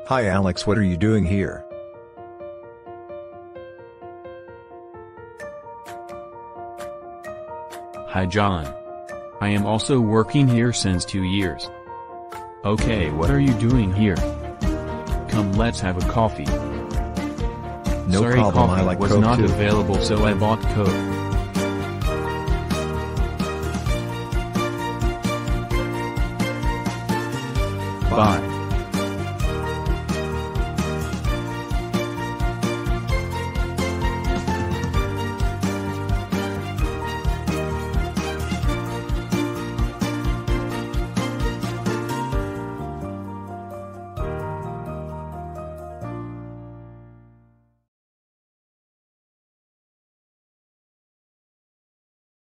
Hi Alex, what are you doing here? Hi John. I am also working here since 2 years. Okay, what are you doing here? Come, let's have a coffee. No Sorry, problem, coffee I like was Coke not too. available, so I bought Coke. Bye.